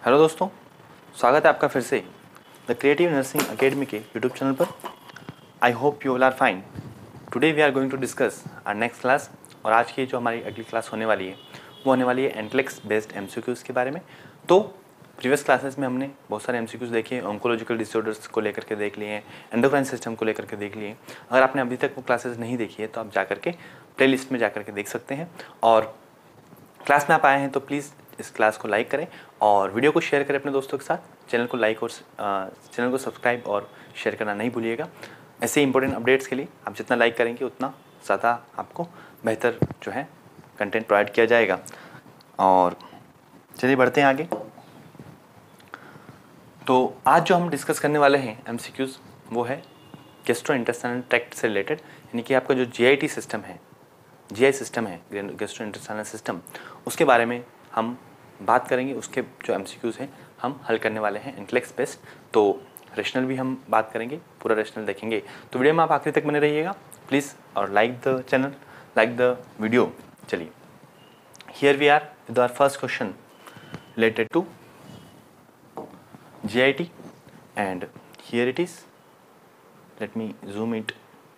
Hello दोस्तों, स्वागत है आपका फिर से द क्रिएटिव नर्सिंग अकेडमी के यूट्यूब चैनल पर। I hope you all are fine. Today we are going to discuss our next class. और आज की जो हमारी अगली क्लास होने वाली है वो होने वाली है एंटलेक्स बेस्ड एमसीक्यूज़ के बारे में। तो प्रीवियस क्लासेस में हमने बहुत सारे एमसीक्यूज़ देखे, ऑन्कोलॉजिकल डिसऑर्डर्स को लेकर के देख लिए हैं, एंडोक्राइन सिस्टम को लेकर के देख लिए हैं। अगर आपने अभी तक वो क्लासेस नहीं देखी है तो आप जा करके प्ले लिस्ट में जा करके देख सकते हैं। और क्लास में आप आए हैं तो प्लीज़ इस क्लास को लाइक करें और वीडियो को शेयर करें अपने दोस्तों के साथ। चैनल को लाइक और चैनल को सब्सक्राइब और शेयर करना नहीं भूलिएगा। ऐसे इंपॉर्टेंट अपडेट्स के लिए आप जितना लाइक करेंगे उतना ज़्यादा आपको बेहतर जो है कंटेंट प्रोवाइड किया जाएगा। और चलिए बढ़ते हैं आगे। तो आज जो हम डिस्कस करने वाले हैं एमसीक्यूज़ वो है गैस्ट्रोइंटेस्टाइनल ट्रैक्ट से रिलेटेड, यानी कि आपका जो जीआईटी सिस्टम है, जीआई सिस्टम है, गैस्ट्रोइंटेस्टाइनल सिस्टम, उसके बारे में हम बात करेंगे। उसके जो एमसीक्यूज़ हैं हम हल करने वाले हैं एंटलेक्स बेस्ड। तो रेशनल भी हम बात करेंगे, पूरा रेशनल देखेंगे। तो वीडियो में आप आखिरी तक बने रहिएगा प्लीज़, और like the channel, like the video. चलिए, here we are with our first question related to GIT, and here it is. Let me zoom it.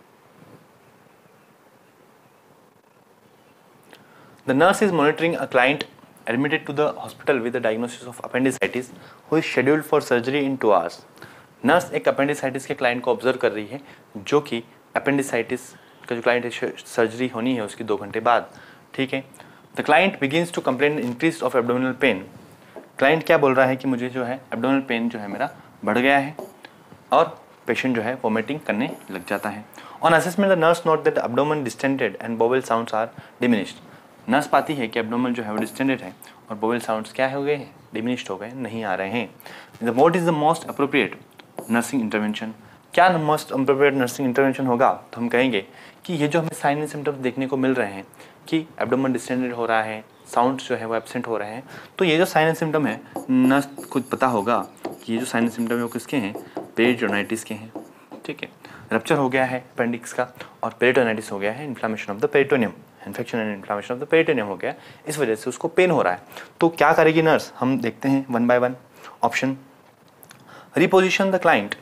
The nurse is monitoring a client admitted to the hospital with the diagnosis of appendicitis who is scheduled for surgery in 2 hours. Nurse एक appendicitis के client को observe कर रही है जो कि appendicitis का जो क्लाइंट है सर्जरी होनी है उसकी 2 घंटे बाद। ठीक है। The client begins to complain increase of abdominal pain. Client क्या बोल रहा है कि मुझे जो है एब्डोमिनल पेन जो है मेरा बढ़ गया है, और पेशेंट जो है वोमिटिंग करने लग जाता है। On assessment the nurse note that abdomen distended and bowel sounds are diminished. Nurse पाती है कि एब्डोमेन जो है वो डिस्टेंडेड है और बोवेल साउंड्स क्या हो गए हैं, डिमिनिश्ड हो गए, नहीं आ रहे हैं। What is the most appropriate nursing intervention. क्या मोस्ट अप्रोप्रिएट नर्सिंग इंटरवेंशन होगा, तो हम कहेंगे कि ये जो हमें साइन एंड सिम्टम्स देखने को मिल रहे हैं कि एब्डोमेन डिस्टेंडेड हो रहा है, साउंड्स जो है वो एब्सेंट हो रहे हैं, तो ये जो साइन एंड सिम्टम है नर्स को पता होगा कि ये जो साइन एंड सिम्टम है वो किसके हैं, पेरिटोनाइटिस के हैं। ठीक है। रप्चर हो गया है अपेंडिक्स का और पेरिटोनाइटिस हो गया है, inflammation of the peritoneum, infection and inflammation of the peritoneum हो गया, इस वजह से उसको पेन हो रहा है। तो क्या करेगी नर्स, हम देखते हैं 1 by 1 option. Reposition the client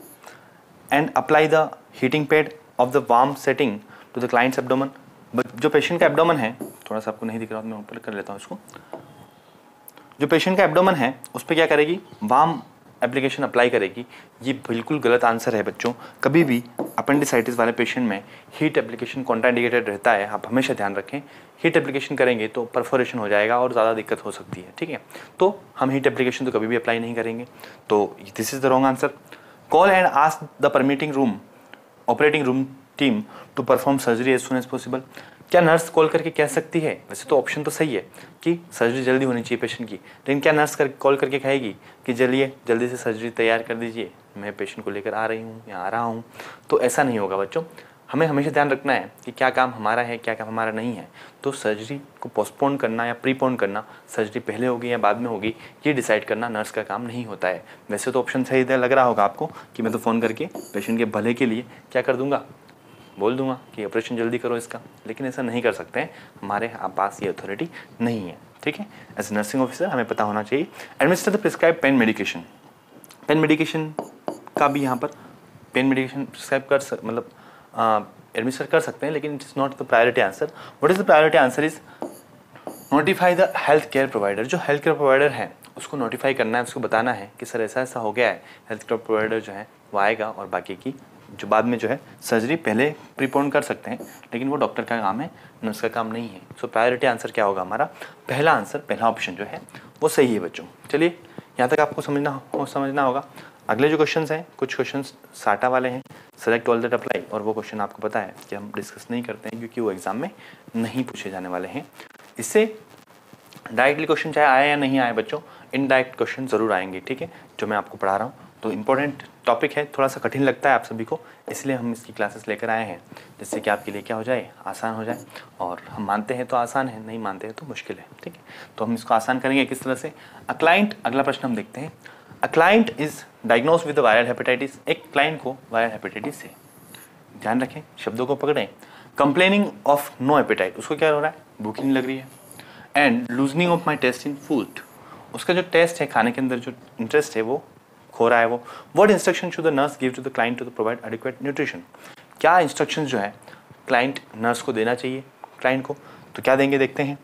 and apply the heating pad of the warm setting to the client's abdomen. जो पेशेंट का एब्डोमेन है, थोड़ा सा आपको नहीं दिख रहा, मैं ऊपर कर लेता हूँ इसको। जो पेशेंट का एब्डोमेन है उस पर क्या करेगी, वार्म एप्लीकेशन अप्लाई करेगी। ये बिल्कुल गलत आंसर है बच्चों। कभी भी अपेंडिसाइटिस वाले पेशेंट में हीट एप्लीकेशन कॉन्ट्राइंडिकेटेड रहता है, आप हमेशा ध्यान रखें। हीट एप्लीकेशन करेंगे तो परफोरेशन हो जाएगा और ज़्यादा दिक्कत हो सकती है। ठीक है, तो हम हीट एप्लीकेशन तो कभी भी अप्लाई नहीं करेंगे। तो this is the wrong answer. Call and ask the permitting room operating room team to perform surgery as soon as possible. क्या नर्स कॉल करके कह सकती है, वैसे तो ऑप्शन तो सही है कि सर्जरी जल्दी होनी चाहिए पेशेंट की, लेकिन क्या नर्स कॉल करके कहेगी कि चलिए जल्दी से सर्जरी तैयार कर दीजिए, मैं पेशेंट को लेकर आ रही हूँ या आ रहा हूँ। तो ऐसा नहीं होगा बच्चों। हमें हमेशा ध्यान रखना है कि क्या काम हमारा है, क्या काम हमारा नहीं है। तो सर्जरी को पोस्टपोन करना या प्रीपोन करना, सर्जरी पहले होगी या बाद में होगी, ये डिसाइड करना नर्स का काम नहीं होता है। वैसे तो ऑप्शन सही लग रहा होगा आपको कि मैं तो फ़ोन करके पेशेंट के भले के लिए क्या कर दूंगा, बोल दूंगा कि ऑपरेशन जल्दी करो इसका, लेकिन ऐसा नहीं कर सकते हैं, हमारे पास ये अथॉरिटी नहीं है। ठीक है। एज ए नर्सिंग ऑफिसर हमें पता होना चाहिए। Administer the prescribe pain medication. Pain medication का भी यहाँ पर पेन मेडिकेशन प्रिस्क्राइब कर मतलब एडमिनिस्टर कर सकते हैं, लेकिन it is not the priority answer. What is the priority answer is notify the health care provider. जो हेल्थ केयर प्रोवाइडर है उसको नोटिफाई करना है, उसको बताना है कि सर ऐसा ऐसा हो गया है। हेल्थ केयर प्रोवाइडर जो है वो आएगा और बाकी की जो बाद में जो है सर्जरी पहले प्रीपोन कर सकते हैं, लेकिन वो डॉक्टर का काम है, नर्स का काम नहीं है। सो प्रायोरिटी आंसर क्या होगा हमारा, पहला आंसर, पहला ऑप्शन जो है वो सही है बच्चों। चलिए यहाँ तक आपको समझना होगा। अगले जो क्वेश्चंस हैं, कुछ क्वेश्चंस साटा वाले हैं, सेलेक्ट ऑल दैट अप्लाई, और वो क्वेश्चन आपको पता है कि हम डिस्कस नहीं करते हैं क्योंकि वो एग्जाम में नहीं पूछे जाने वाले हैं। इससे डायरेक्टली क्वेश्चन चाहे आए या नहीं आए बच्चों, इनडायरेक्ट क्वेश्चन जरूर आएंगे। ठीक है, जो मैं आपको पढ़ा रहा हूँ। तो इम्पोर्टेंट टॉपिक है, थोड़ा सा कठिन लगता है आप सभी को, इसलिए हम इसकी क्लासेस लेकर आए हैं, जिससे कि आपके लिए क्या हो जाए, आसान हो जाए। और हम मानते हैं तो आसान है, नहीं मानते हैं तो मुश्किल है। ठीक है, तो हम इसको आसान करेंगे किस तरह से। अ क्लाइंट, अगला प्रश्न हम देखते हैं। A client is diagnose with viral hepatitis. एक क्लाइंट को वायरल हेपेटाइटिस है, ध्यान रखें, शब्दों को पकड़ें। कंप्लेनिंग ऑफ नो एपेटाइट, उसको क्या हो रहा है, भूख नहीं लग रही है। And loosening of my taste in food, उसका जो टेस्ट है, खाने के अंदर जो इंटरेस्ट है वो खो रहा है वो। What instruction should the nurse give to the client to provide adequate nutrition, क्या इंस्ट्रक्शन जो है क्लाइंट नर्स को देना चाहिए क्लाइंट को, तो क्या देंगे देखते हैं।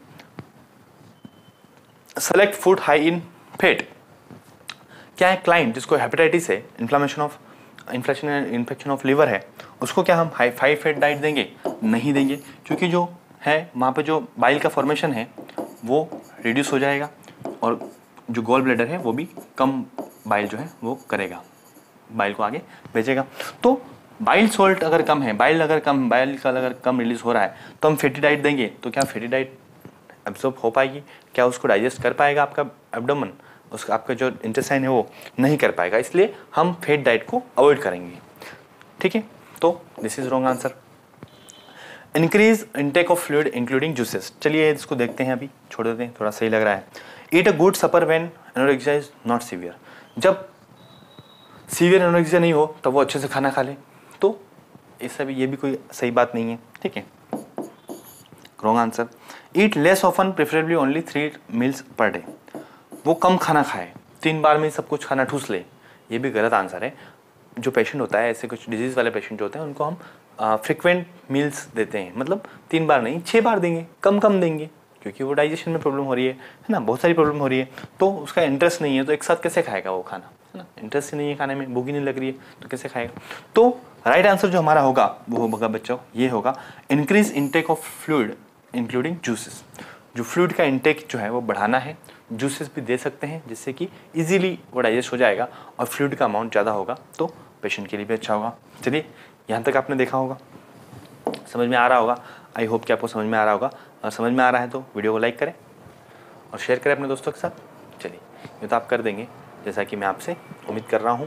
Select food high in fat, क्या है क्लाइंट जिसको हेपेटाइटिस है, इन्फेक्शन ऑफ लिवर है, उसको क्या हम हाई फैट डाइट देंगे? नहीं देंगे, क्योंकि जो है वहाँ पे जो बाइल का फॉर्मेशन है वो रिड्यूस हो जाएगा और जो गॉल ब्लैडर है वो भी कम बाइल जो है वो करेगा, बाइल को आगे भेजेगा। तो बाइल सोल्ट अगर कम है, बाइल का अगर कम रिलीज हो रहा है तो हम फैटी डाइट देंगे, तो क्या फैटी डाइट एब्जॉर्ब हो पाएगी? क्या उसको डाइजेस्ट कर पाएगा आपका एब्डोमेन? उसका आपका जो इंटेस्टाइन है वो नहीं कर पाएगा, इसलिए हम फैट डाइट को अवॉइड करेंगे। ठीक है, तो this is wrong answer. Increase intake of fluid including juices, चलिए इसको देखते हैं, अभी छोड़ देते हैं, थोड़ा सही लग रहा है। Eat a good supper when anorexia is not severe, जब सीवियर एनोरेक्सिया नहीं हो तब वो अच्छे से खाना खा ले, तो इससे भी ये भी कोई सही बात नहीं है। ठीक है, wrong answer. Eat less often preferably only 3 meals per day, वो कम खाना खाए, 3 बार में सब कुछ खाना ठूस ले, ये भी गलत आंसर है। जो पेशेंट होता है, ऐसे कुछ डिजीज़ वाले पेशेंट जो होते हैं उनको हम फ्रिक्वेंट मील्स देते हैं, मतलब 3 बार नहीं 6 बार देंगे, कम देंगे, क्योंकि वो डाइजेशन में प्रॉब्लम हो रही है ना, बहुत सारी प्रॉब्लम हो रही है, तो उसका इंटरेस्ट नहीं है, तो एक साथ कैसे खाएगा वो खाना, है ना, इंटरेस्ट ही नहीं है खाने में, भूख ही नहीं लग रही है तो कैसे खाएगा। तो राइट आंसर जो हमारा होगा वो होगा बच्चों, ये होगा increase intake of fluid including juices, जो फ्लूइड का इंटेक जो है वो बढ़ाना है, जूसेस भी दे सकते हैं जिससे कि इजीली वो डाइजेस्ट हो जाएगा और फ्लूइड का अमाउंट ज़्यादा होगा तो पेशेंट के लिए भी अच्छा होगा। चलिए, यहाँ तक आपने देखा होगा, समझ में आ रहा होगा, आई होप कि आपको समझ में आ रहा होगा, और समझ में आ रहा है तो वीडियो को लाइक करें और शेयर करें अपने दोस्तों के साथ। चलिए, ये तो आप कर देंगे जैसा कि मैं आपसे उम्मीद कर रहा हूँ।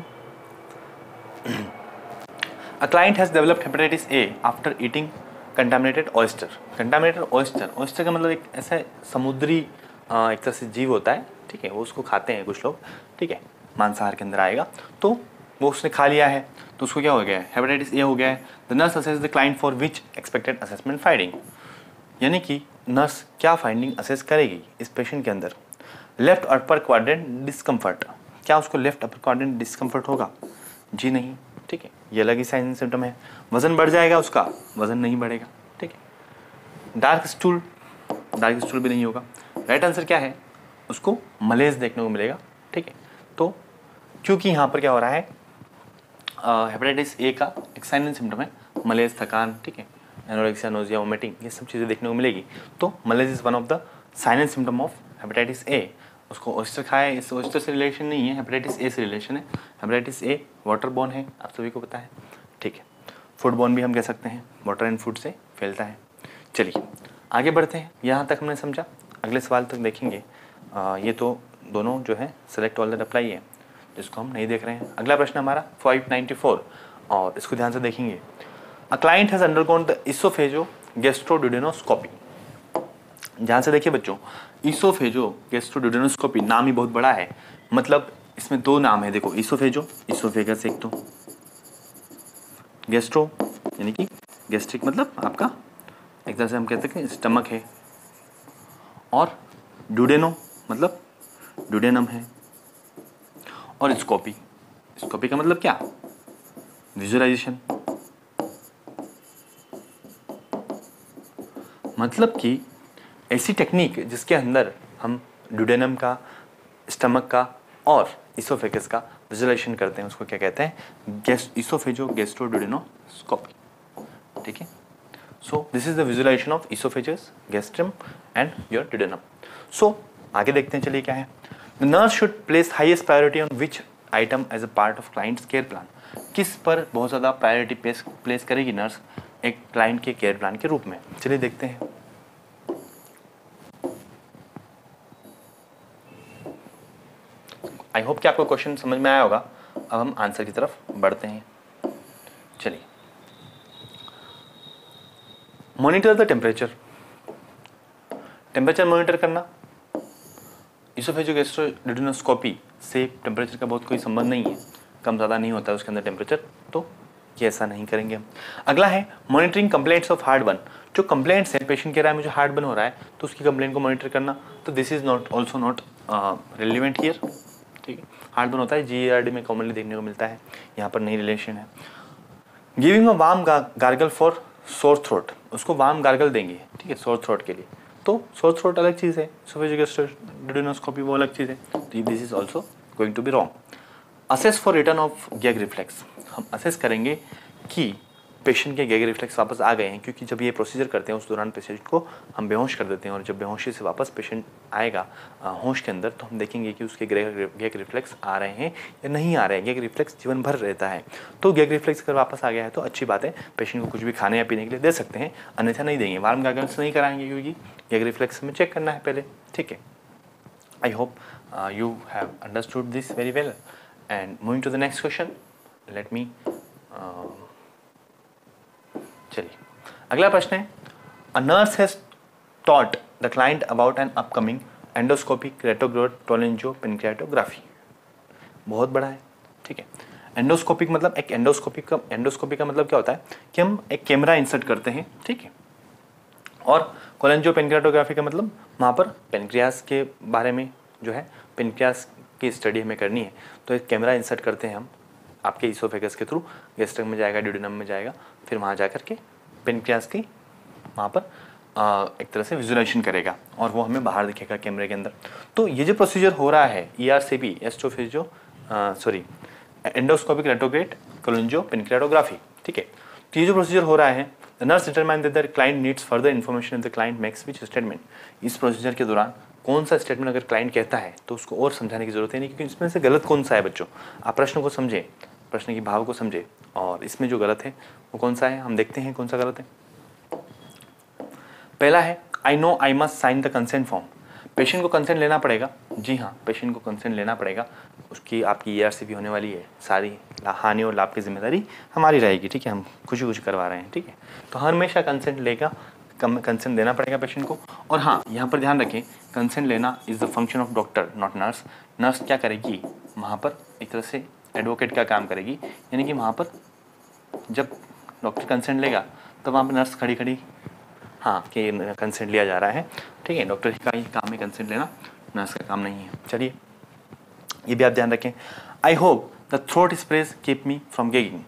A client has developed hepatitis A after eating contaminated oyster, contaminated oyster, oyster का मतलब एक ऐसा समुद्री एक तरह से जीव होता है, ठीक है, वो उसको खाते हैं कुछ लोग, ठीक है, मांसाहार के अंदर आएगा, तो वो उसने खा लिया है तो उसको क्या हो गया है, हेपेटाइटिस ए हो गया है। The nurse assess the client for which expected assessment finding, यानी कि नर्स क्या फाइंडिंग असेस करेगी इस पेशेंट के अंदर। लेफ्ट अपर क्वाड्रेंट डिस्कम्फर्ट, क्या उसको लेफ्ट अपर क्वाड्रेंट डिस्कम्फर्ट होगा? जी नहीं, ठीक है, ये अलग ही साइन सिम्टम है। वजन बढ़ जाएगा उसका? वजन नहीं बढ़ेगा, ठीक है। डार्क स्टूल भी नहीं होगा। राइट आंसर क्या है? उसको मलेज देखने को मिलेगा, ठीक है। तो क्योंकि यहाँ पर क्या हो रहा है, हेपेटाइटिस ए का एक साइन एंड सिम्टम है मलेज, थकान, ठीक है, एनोरेक्सिया, नोजिया, वोमिटिंग, ये सब चीज़ें देखने को मिलेगी। तो malaise is one of the sign and symptom of hepatitis A. उसको ऑयस्टर खाया, इस ऑयस्टर से रिलेशन नहीं है, हेपेटाइटिस ए से रिलेशन है। हेपेटाइटिस ए वाटर बोर्न है, आप सभी को पता है, ठीक है। फूड बोर्न भी हम कह सकते हैं, वाटर एंड फूड से फैलता है। चलिए आगे बढ़ते हैं, यहाँ तक हमने समझा, अगले सवाल तक देखेंगे। ये तो दोनों जो है सेलेक्ट ऑल दैट अप्लाई है, जिसको हम नहीं देख रहे हैं। अगला प्रश्न हमारा 594, और इसको ध्यान से देखेंगे। A client has undergone the esophagogastroduodenoscopy, ध्यान से देखिए बच्चों, इसोफेजो गैस्ट्रोड्यूडेनोस्कोपी नाम ही बहुत बड़ा है, मतलब इसमें 2 नाम है, देखो, इसोफेजो, इसोफेगस एक तो, गैस्ट्रो यानी कि गैस्ट्रिक मतलब आपका एक तरह से हम कहते हैं स्टमक है, और ड्यूडेनो मतलब ड्यूडेनम है, और स्कोपी, स्कोपी का मतलब क्या? विजुअलाइजेशन, मतलब कि ऐसी टेक्निक जिसके अंदर हम ड्यूडेनम का, स्टमक का और इसोफेगस का विजुअलाइजेशन करते हैं, उसको क्या कहते हैं? इसोफेजो गैस्ट्रोड्यूडेनोस्कोपी, ठीक है। So this is the visualization of esophagus, gastrum and your duodenum. So आगे देखते हैं, चलिए क्या है। The nurse should place highest priority on which item as a part of client's care plan, किस पर बहुत ज़्यादा प्रायोरिटी प्लेस करेगी नर्स एक क्लाइंट के केयर प्लान के रूप में? चलिए देखते हैं। आई होप कि आपको क्वेश्चन समझ में आया होगा। अब हम आंसर की तरफ बढ़ते हैं। चलिए, monitor the temperature, temperature monitor करना। इसोफेजियो गैस्ट्रोड्यूडेनोस्कोपी से टेम्परेचर का बहुत कोई संबंध नहीं है, कम ज़्यादा नहीं होता है उसके अंदर टेम्परेचर, तो ये ऐसा नहीं करेंगे हम। अगला है monitoring complaints of heart burn, जो कंप्लेंट्स है, पेशेंट कह रहा है मुझे हार्ट बर्न हो रहा है, तो उसकी कंप्लेंट को मॉनिटर करना, तो this is not also not relevant here, ठीक है। हार्ट बर्न होता है GERD में कॉमनली देखने को मिलता है, यहाँ पर नहीं रिलेशन है। Giving a warm gargle for sore throat, उसको वार्म गार्गल देंगे, ठीक है, सोर थ्रोट के लिए। तो सोर थ्रोट अलग चीज़ है, एसोफेजियल ड्यूडेनोस्कोपी वो अलग चीज़ है, तो this is also going to be wrong. Assess for return of gag reflex, हम असेस करेंगे कि पेशेंट के गैग रिफ्लेक्स वापस आ गए हैं, क्योंकि जब ये प्रोसीजर करते हैं उस दौरान पेशेंट को हम बेहोश कर देते हैं, और जब बेहोशी से वापस पेशेंट आएगा होश के अंदर, तो हम देखेंगे कि उसके गैग रिफ्लेक्स आ रहे हैं या नहीं आ रहे हैं। गैग रिफ्लेक्स जीवन भर रहता है, तो गैग रिफ्लेक्स अगर वापस आ गया है तो अच्छी बात है, पेशेंट को कुछ भी खाने या पीने के लिए दे सकते हैं, अन्यथा नहीं देंगे। वार्म गार्गल्स नहीं कराएंगे, क्योंकि गैग रिफ्लेक्स में चेक करना है पहले, ठीक है। I hope you have understood this very well, and moving to the next question, let me चलिए अगला प्रश्न है, a nurse has taught the client about an upcoming endoscopic retrograde बहुत बड़ा है, ठीक है। एंडोस्कोपिक मतलब एक एंडोस्कोपी का मतलब क्या होता है कि हम एक कैमरा इंसर्ट करते हैं, ठीक है, और कोलेंजियोपेनक्रियाटोग्राफी का मतलब वहाँ पर पेनक्रियास के बारे में जो है पेनक्रियास की स्टडी हमें करनी है, तो एक कैमरा इंसर्ट करते हैं हम आपके इसोफेगस के थ्रू, गैस्ट्रिक में जाएगा, ड्यूडेनम में जाएगा, फिर वहाँ जा कर के पेनक्रियास की वहाँ पर एक तरह से विजुलाइजेशन करेगा और वो हमें बाहर दिखेगा कैमरे के अंदर। तो ये जो प्रोसीजर हो रहा है ERCP एंडोस्कोपिक रेट्रोग्रेड कोलेंजियोपेनक्रियाटोग्राफी, ठीक है, तो ये जो प्रोसीजर हो रहा है, the nurse determine that the client needs further information the client makes which statement. इस प्रोसीजर के दौरान कौन सा स्टेटमेंट अगर क्लाइंट कहता है तो उसको और समझाने की जरूरत है नहीं, क्योंकि इसमें से गलत कौन सा है बच्चों, आप प्रश्न को समझें, प्रश्न की भाव को समझें, और इसमें जो गलत है वो कौन सा है, हम देखते हैं कौन सा गलत है। पहला है, I know I must sign the consent form. Patient को कंसेंट लेना पड़ेगा, जी हाँ, पेशेंट को कंसेंट लेना पड़ेगा, उसकी आपकी ERCP होने वाली है, सारी हानि और लाभ की जिम्मेदारी हमारी रहेगी, ठीक है, हम खुशी करवा रहे हैं, ठीक है, तो हमेशा कंसेंट लेगा, कंसेंट देना पड़ेगा पेशेंट को। और हाँ, यहाँ पर ध्यान रखें, कंसेंट लेना is the function of doctor not nurse. Nurse क्या करेगी, वहाँ पर एक तरह से एडवोकेट का काम करेगी, यानी कि वहाँ पर जब डॉक्टर कंसेंट लेगा तो वहाँ पर नर्स खड़ी खड़ी हाँ कि कंसेंट लिया जा रहा है, ठीक है, डॉक्टर का ही काम है कंसेंट लेना, नर्स का काम नहीं है। चलिए ये भी आप ध्यान रखें। I hope the throat sprays keep me from gagging.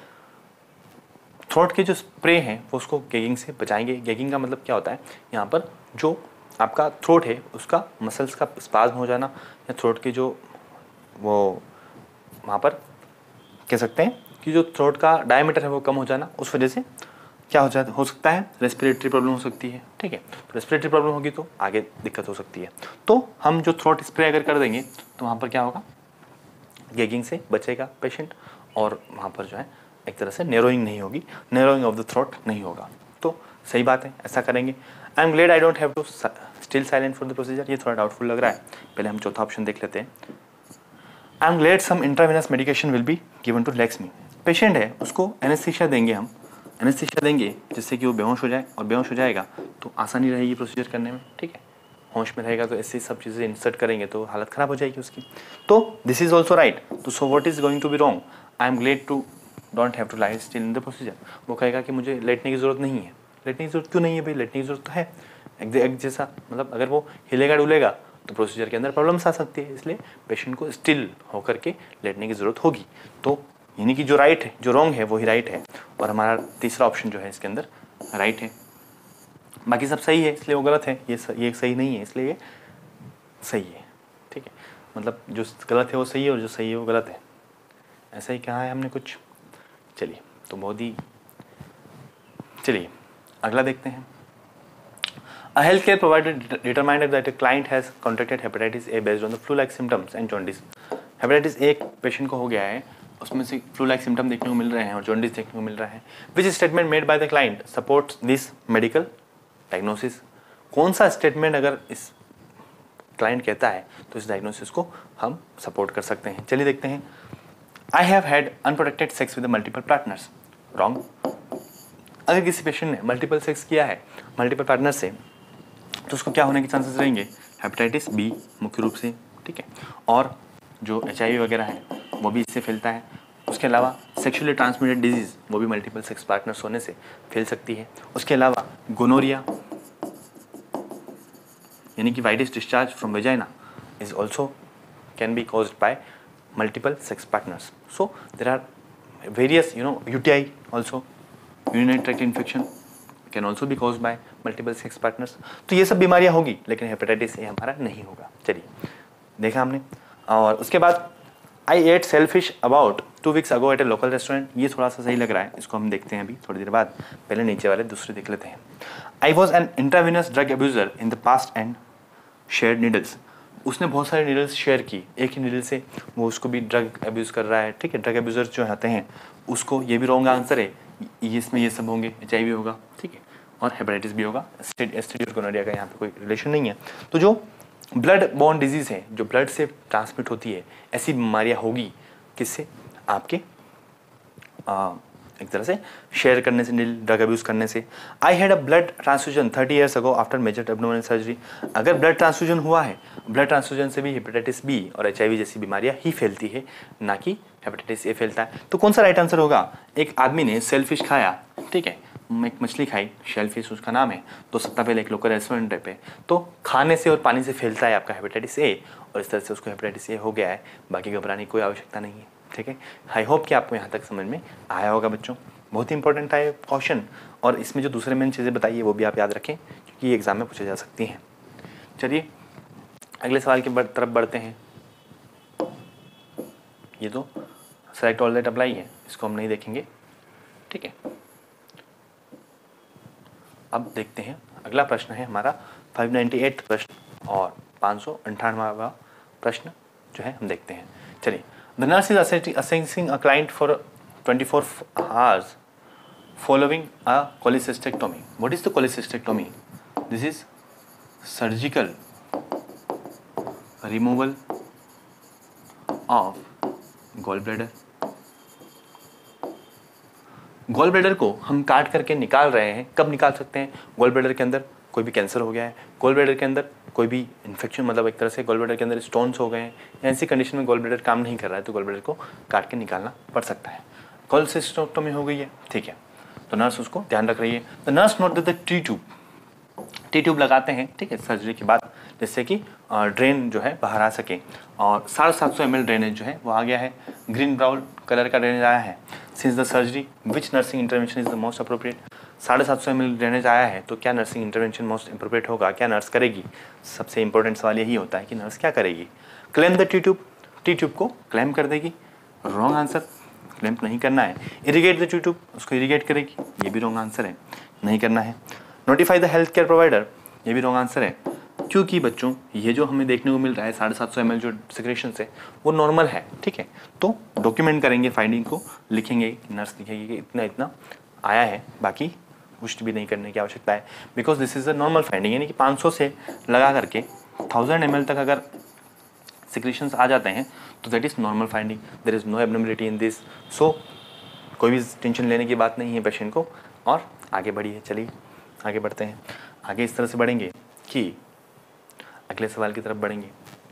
Throat के जो स्प्रे हैं वो उसको गैगिंग से बचाएंगे। गैगिंग का मतलब क्या होता है, यहाँ पर जो आपका थ्रोट है उसका मसल्स का स्पाज्म हो जाना, या थ्रोट के जो वो वहाँ पर कह सकते हैं कि जो थ्रोट का डायमीटर है वो कम हो जाना, उस वजह से क्या हो सकता है, रेस्पिरेटरी प्रॉब्लम हो सकती है, ठीक है, रेस्पिरेटरी प्रॉब्लम होगी तो आगे दिक्कत हो सकती है। तो हम जो थ्रोट स्प्रे अगर कर देंगे तो वहाँ पर क्या होगा, गैगिंग से बचेगा पेशेंट, और वहाँ पर जो है एक तरह से नैरोइंग नहीं होगी, नैरोइंग ऑफ द थ्रोट नहीं होगा, तो सही बात है, ऐसा करेंगे। I am glad I don't have to still silent for the procedure. ये थोड़ा डाउटफुल लग रहा है, पहले हम चौथा ऑप्शन देख लेते हैं। I am glad some intravenous medication will be given to relax me. Patient है उसको एनेस्थीसिया देंगे, हम एनेस्थीसिया देंगे जिससे कि वो बेहोश हो जाए, और बेहोश हो जाएगा तो आसानी रहेगी प्रोसीजर करने में, ठीक है, होश में रहेगा तो ऐसी सब चीज़ें इंसर्ट करेंगे तो हालत ख़राब हो जाएगी उसकी। तो दिस इज ऑल्सो राइट, तो so what is going to be wrong, I am glad to don't have to lie still in the procedure. वो कहेगा कि मुझे लेटने की ज़रूरत नहीं है। लेटने की ज़रूरत क्यों नहीं है भाई, लेटने की ज़रूरत तो है, एक जैसा, मतलब अगर वो हिलेगा डुलेगा तो प्रोसीजर के अंदर प्रॉब्लम्स आ सकती है, इसलिए पेशेंट को स्टिल होकर के लेटने की ज़रूरत होगी। तो यानी कि जो राइट है, जो रॉन्ग है वो ही राइट है, और हमारा तीसरा ऑप्शन जो है इसके अंदर राइट है। बाकी सब सही है इसलिए वो गलत है, ये सही नहीं है इसलिए ये सही है, ठीक है, मतलब जो गलत है वो सही है और जो सही है वो गलत है, ऐसा ही कहा है हमने कुछ। चलिए तो बहुत ही, चलिए अगला देखते हैं। A healthcare provider determined that a client has contracted hepatitis A based on the flu-like symptoms and jaundice. Hepatitis A patient को हो गया है, उसमें से फ्लू-like symptom देखने को मिल रहे हैं और jaundice देखने को मिल रहा है। Which statement made by the client supports this medical diagnosis? कौन सा स्टेटमेंट अगर इस क्लाइंट कहता है तो इस डायग्नोसिस को हम सपोर्ट कर सकते हैं। चलिए देखते हैं। I have had unprotected sex with multiple partners. Wrong. अगर किसी पेशेंट ने मल्टीपल सेक्स किया है मल्टीपल पार्टनर से तो उसको क्या होने के चांसेस रहेंगे, हेपेटाइटिस बी मुख्य रूप से, ठीक है, और जो HIV वगैरह है वो भी इससे फैलता है। उसके अलावा सेक्सुअली ट्रांसमिटेड डिजीज़ वो भी मल्टीपल सेक्स पार्टनर्स होने से फैल सकती है। उसके अलावा गोनोरिया यानी कि whitish discharge from vagina is also can be caused by multiple sex partners. So there are various UTI also, urinary tract infection can also be caused by multiple sex partners. तो ये सब बीमारियां होगी, लेकिन hepatitis A हमारा नहीं होगा। चलिए देखा हमने। और उसके बाद I ate shellfish about 2 weeks ago at a local restaurant। ये थोड़ा सा सही लग रहा है, इसको हम देखते हैं अभी थोड़ी देर बाद। पहले नीचे वाले दूसरे देख लेते हैं। I was an intravenous drug abuser in the past and shared needles। उसने बहुत सारे नीडल्स शेयर की, एक ही नीडल से वो उसको भी ड्रग अब्यूज़ कर रहा है, ठीक है। ड्रग अब्यूज़र जो आते हैं उसको, ये भी रॉन्ग आंसर है, ये इसमें ये सब होंगे, HIV होगा, ठीक है, और हेपेटाइटिस भी होगा। एसटीडी और गोनोरिया का यहाँ पे कोई रिलेशन नहीं है। तो जो ब्लड बॉर्न डिजीज़ है, जो ब्लड से ट्रांसमिट होती है, ऐसी बीमारियाँ होगी किससे, आपके एक तरह से शेयर करने से, ड्रग अब्यूज़ करने से। I had a blood transfusion 30 years ago after major abdominal surgery. अगर ब्लड ट्रांसफ्यूजन हुआ है, ब्लड ट्रांसफ्यूजन से भी हेपेटाइटिस बी और HIV जैसी बीमारियां ही फैलती है, ना कि हेपेटाइटिस ए फैलता है। तो कौन सा राइट आंसर होगा? एक आदमी ने सेलफिश खाया, ठीक है, एक मछली खाई, शेलफिश उसका नाम है, तो सप्ताह पहले एक लोकल रेस्टोरेंट पे, तो खाने से और पानी से फैलता है आपका हेपेटाइटिस ए, और इस तरह से उसको हेपेटाइटिस ए हो गया है। बाकी घबराने की कोई आवश्यकता नहीं है, ठीक है। आई होप कि आपको यहाँ तक समझ में आया होगा बच्चों। बहुत ही इंपॉर्टेंट है क्वेश्चन, और इसमें जो दूसरे मैंने चीज़ें बताई है वो भी आप याद रखें, क्योंकि ये एग्जाम में पूछे जा सकती हैं। चलिए अगले सवाल की तरफ बढ़ते हैं। ये तो सेलेक्ट ऑल दैट अप्लाई है, इसको हम नहीं देखेंगे, ठीक है। अब देखते हैं अगला प्रश्न है हमारा 598 प्रश्न और 598वां प्रश्न जो है हम देखते हैं। चलिए, the nurse is assessing a client for 24 hours following a cholecystectomy. What is the cholecystectomy? This is surgical removal of gallbladder. Gall bladder को हम काट करके निकाल रहे हैं। कब निकाल सकते हैं? गॉल ब्लैडर के अंदर कोई भी कैंसर हो गया है, गॉल ब्लैडर के अंदर कोई भी इन्फेक्शन, मतलब एक तरह से गॉल ब्लैडर के अंदर स्टोन्स हो गए हैं, या ऐसी कंडीशन में गॉल ब्लैडर काम नहीं कर रहा है, तो गॉल ब्लैडर को काट के निकालना पड़ सकता है। कोलेसिस्टेक्टोमी हो गई है, ठीक है, तो नर्स उसको ध्यान रख रही है। The nurse note the T tube लगाते हैं, ठीक है, सर्जरी के बाद, जिससे कि ड्रेन जो है बाहर आ सके। और 750 ml ड्रेनेज जो है वो आ गया है, ग्रीन ब्राउन कलर का ड्रेनेज आया है। Since the surgery which nursing intervention is the most appropriate? 750 ml drainage आया है, तो क्या नर्सिंग इंटरवेंशन मोस्ट अप्रोप्रिएट होगा? क्या नर्स करेगी? सबसे इंपॉर्टेंट सवाल यही होता है कि नर्स क्या करेगी। क्लेम द टी ट्यूब को क्लेम कर देगी, रॉन्ग आंसर, क्लेम नहीं करना है। इरिगेट द टी ट्यूब, उसको इरिगेट करेगी, ये भी रॉन्ग आंसर है, नहीं करना है। Notify the health care provider, ये भी रॉन्ग आंसर है, क्योंकि बच्चों ये जो हमें देखने को मिल रहा है 750 ml जो सिक्रेशन है वो नॉर्मल है, ठीक है। तो डॉक्यूमेंट करेंगे, फाइंडिंग को लिखेंगे, नर्स लिखेगी कि इतना इतना आया है, बाकी पुष्टि भी नहीं करने की आवश्यकता है, because this is a normal finding. यानी कि 500 से लगा करके 1000 ml तक अगर सिक्रेशंस आ जाते हैं तो that is normal finding, there is no abnormality in this. So कोई भी टेंशन लेने की बात नहीं है पेशेंट को, और आगे बढ़िए। चलिए आगे बढ़ते हैं। आगे इस तरह से बढ़ेंगे कि अगले सवाल की तरफ बढ़ेंगे।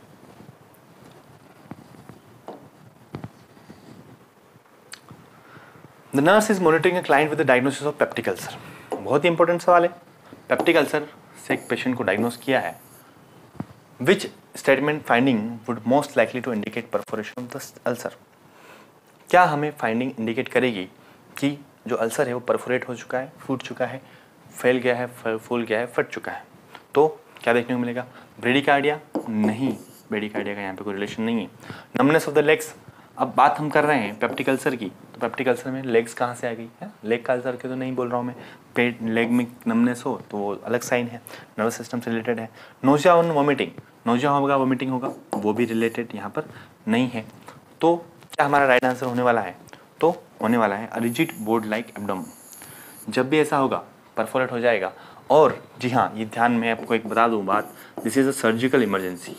The nurse is monitoring a client with the diagnosis of peptic ulcer. बहुत ही इंपॉर्टेंट सवाल है। पेप्टिक अल्सर से एक पेशेंट को डायग्नोस किया है। Which statement finding would most likely to indicate perforation of the ulcer? क्या हमें फाइंडिंग इंडिकेट करेगी कि जो अल्सर है वो परफोरेट हो चुका है, फूट चुका है, फैल गया है, फूल गया है, फट चुका है? तो क्या देखने को मिलेगा? ब्रेडिकार्डिया? नहीं, ब्रेडिकार्डिया का यहाँ पे कोई रिलेशन नहीं है। नमनेस ऑफ द लेग्स, अब बात हम कर रहे हैं पेप्टिक अल्सर की, तो पेप्टिक अल्सर में लेग्स कहाँ से आ गई है? लेग का अल्सर के तो नहीं बोल रहा हूँ मैं, पेट लेग में नमनेस हो तो वो अलग साइन है, नर्वस सिस्टम से रिलेटेड है। नोजिया और वोमिटिंग, नोजिया होगा, वोमिटिंग होगा, वो भी रिलेटेड यहाँ पर नहीं है। तो क्या हमारा राइट आंसर होने वाला है? तो होने वाला है रिजिड बोर्ड लाइक एब्डोमेन। जब भी ऐसा होगा परफोरेट हो जाएगा। और जी हाँ, ये ध्यान में आपको एक बता दूं बात, this is a surgical emergency.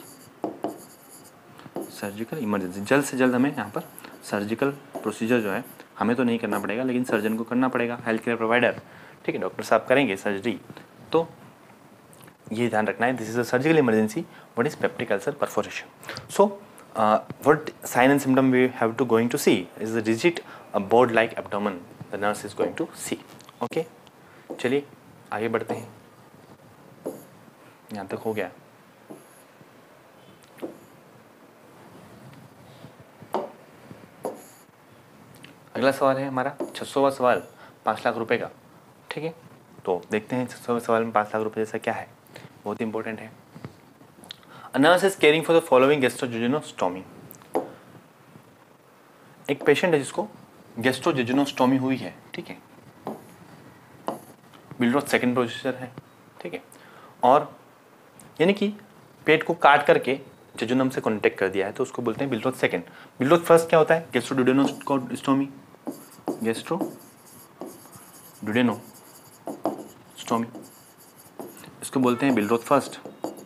Surgical emergency, जल्द से जल्द हमें यहाँ पर सर्जिकल प्रोसीजर जो है हमें तो नहीं करना पड़ेगा, लेकिन सर्जन को करना पड़ेगा, हेल्थ केयर प्रोवाइडर, ठीक है, डॉक्टर साहब करेंगे सर्जरी। तो ये ध्यान रखना है, this is a surgical emergency, what is peptic ulcer perforation. So what sign and symptom we have to going to see is the rigid board like abdomen the nurse is going to see. Okay, चलिए आगे बढ़ते हैं। यहाँ तक हो गया। अगला सवाल है हमारा 600वां सवाल 5 लाख रुपए का, ठीक है। तो देखते हैं 600वें सवाल में 5 लाख रुपए जैसा क्या है, बहुत इंपॉर्टेंट है। A nurse is caring for the following गैस्ट्रोजेजुनोस्टोमी। एक पेशेंट है जिसको गैस्ट्रोजेजुनोस्टोमी हुई है, ठीक है। बिलरोथ सेकंड प्रोसीजर है, ठीक है। और यानी कि पेट को काट करके जेजुनम से कॉन्टेक्ट कर दिया है, तो उसको बोलते हैं बिलरोथ सेकंड। बिलरोथ फर्स्ट क्या होता है? गैस्ट्रोडुडेनोस्टोमी, गैस्ट्रोडुडेनोस्टोमी, इसको बोलते हैं बिलरोथ फर्स्ट।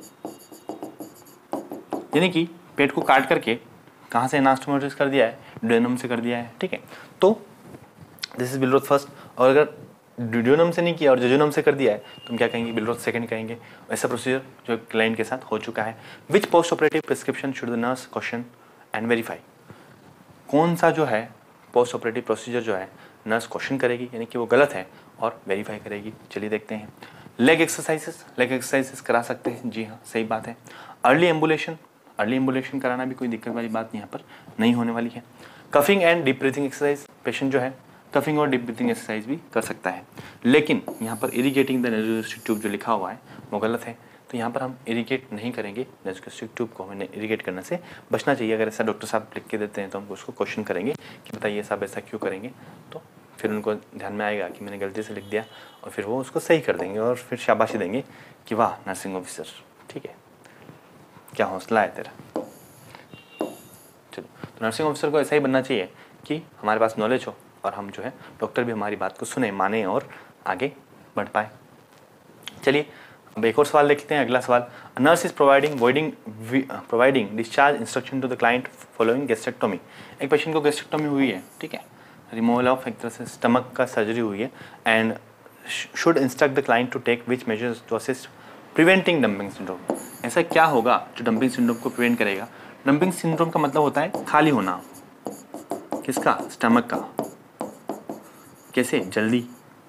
यानी कि पेट को काट करके कहाँ से एनास्टोमोसिस कर दिया है? डुडेनम से कर दिया है, ठीक है। तो दिस इज बिलरोथ फर्स्ट। और अगर डुडेनम से नहीं किया और जेजुनम से कर दिया है तो हम क्या कहेंगे? बिलरोथ सेकंड कहेंगे। ऐसा प्रोसीजर जो क्लाइंट के साथ हो चुका है। Which post operative prescription should the nurse question and verify? कौन सा जो है पोस्ट ऑपरेटिव प्रोसीजर जो है नर्स क्वेश्चन करेगी, यानी कि वो गलत है, और वेरीफाई करेगी। चलिए देखते हैं। लेग एक्सरसाइजेस करा सकते हैं, जी हाँ सही बात है। अर्ली एम्बुलेशन कराना भी कोई दिक्कत वाली बात यहाँ पर नहीं होने वाली है। Coughing and deep breathing exercise, patient जो है कफिंग और डीप ब्रीथिंग एक्सरसाइज भी कर सकता है। लेकिन यहाँ पर इरिगेटिंग द नेसोगैस्ट्रिक ट्यूब जो लिखा हुआ है वो गलत है, तो यहाँ पर हम इरिगेट नहीं करेंगे नेसोगैस्ट्रिक ट्यूब को। हमें इरिगेट करने से बचना चाहिए। अगर ऐसा डॉक्टर साहब लिख के देते हैं तो हम उसको क्वेश्चन करेंगे कि बताइए साहब ऐसा क्यों करेंगे, तो फिर उनको ध्यान में आएगा कि मैंने गलती से लिख दिया, और फिर वो उसको सही कर देंगे और फिर शाबाशी देंगे कि वाह नर्सिंग ऑफिसर, ठीक है, क्या हौसला है तेरा। चलो, तो नर्सिंग ऑफिसर को ऐसा ही बनना चाहिए कि हमारे पास नॉलेज हो और हम जो है डॉक्टर भी हमारी बात को सुने, माने और आगे बढ़ पाए। चलिए अब एक और सवाल देखते हैं। अगला सवाल, nurse is providing discharge instruction to the client following gastrectomy. एक पेशेंट को गैस्ट्रेक्टोमी हुई है, ठीक है, रिमूवल ऑफ एक तरह से स्टमक का सर्जरी हुई है, and should instruct the client to take which measures to assist preventing dumping syndrome. ऐसा क्या होगा जो डंपिंग सिंड्रोम को प्रिवेंट करेगा? डंपिंग सिंड्रोम का मतलब होता है खाली होना, किसका? स्टमक का। कैसे? जल्दी,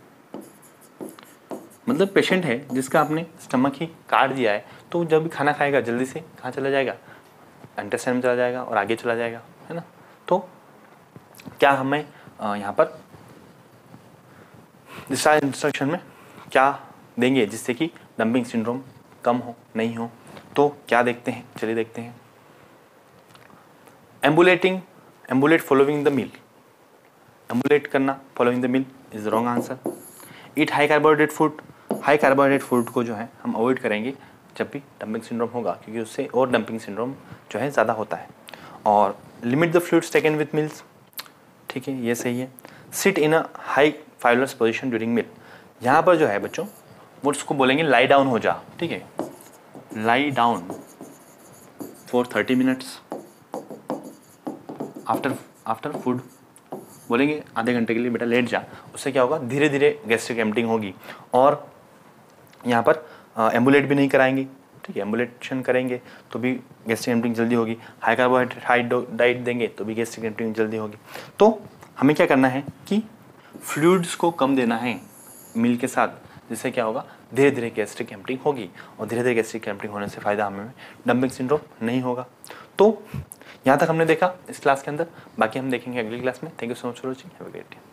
मतलब पेशेंट है जिसका आपने स्टमक ही काट दिया है, तो जब भी खाना खाएगा जल्दी से कहाँ चला जाएगा? इंटेस्टाइन में चला जाएगा और आगे चला जाएगा, है ना। तो क्या हमें यहाँ पर डिस्चार्ज इंस्ट्रक्शन में क्या देंगे जिससे कि डंपिंग सिंड्रोम कम हो, नहीं हो? तो क्या देखते हैं, चलिए देखते हैं। एम्बुलेट फॉलोइंग द मील। एम्बुलेट करना following the meal is the wrong answer. Eat high carbohydrate food. High carbohydrate food को जो है हम अवॉइड करेंगे जब भी डंपिंग सिंड्रोम होगा, क्योंकि उससे और डंपिंग सिंड्रोम जो है ज़्यादा होता है। और limit the fluids taken with meals, ठीक है, ये सही है। Sit in a high Fowler's position during meal. यहाँ पर जो है बच्चों वो उसको बोलेंगे लाई डाउन हो जा, ठीक है, lie down for 30 minutes after food, बोलेंगे आधे घंटे के लिए बेटा लेट जा। उससे क्या होगा? धीरे धीरे गैस्ट्रिक एम्पटिंग होगी। और यहाँ पर एम्बुलेट भी नहीं कराएंगे, ठीक है, एम्बुलेशन करेंगे तो भी गैस्ट्रिक एम्पटिंग जल्दी होगी। हाई कार्बोहाइड्रेट हाई डाइट देंगे तो भी गैस्ट्रिक एम्पटिंग जल्दी होगी। तो हमें क्या करना है कि फ्लूइड्स को कम देना है मील के साथ, जिससे क्या होगा? धीरे धीरे गैस्ट्रिक एम्पटिंग होगी, और धीरे धीरे गैस्ट्रिक एम्पटिंग होने से फ़ायदा हमें डंपिंग सिंड्रोम नहीं होगा। तो यहाँ तक हमने देखा इस क्लास के अंदर, बाकी हम देखेंगे अगली क्लास में। Thank you so much for watching, have a great day.